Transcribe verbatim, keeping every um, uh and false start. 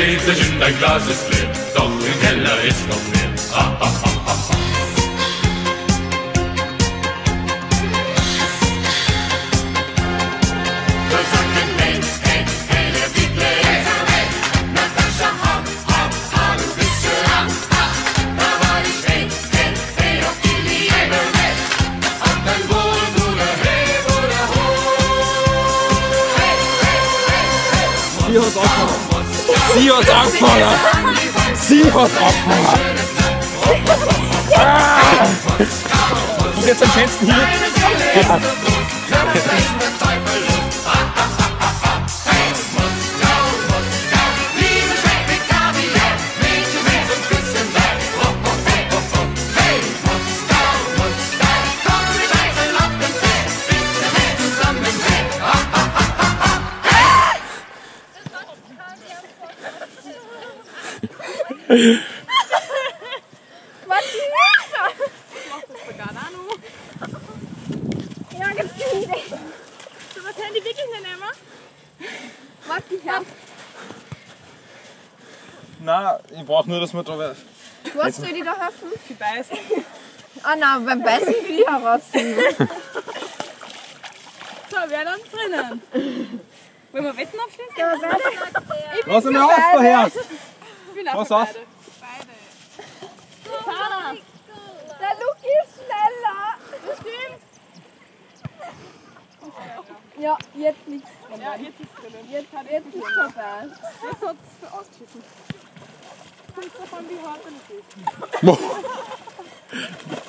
dreht sich und dein Glas ist leer, doch im Keller ist noch mehr. Ha, ha, ha, ha, ha. Sie hat angefangen! Sie hat angefangen! Ah! Und jetzt am schönsten hier. Ja. Was die Hilfe? Macht das vegan auch noch? Ja, ganz gut. So, was haben die wirklich nicht nehmen? Was die her? Nein, ich brauche nur, dass wir da werden. Was soll die da helfen? Sie beißen. Ah nein, beim Beißen will ich herausziehen. So, wer dann drinnen? Wollen wir Wetten abschließen? Ja, beide. Lass mich auf daher! Ich bin auch Was für aus? beide. Beide. Der Luki ist schneller. Das stimmt. Ja, jetzt nichts. Ja, jetzt ist es drinnen. Jetzt, jetzt ist vorbei. Jetzt hat es ausgeschissen. Kommt drauf an, wie hart er ist.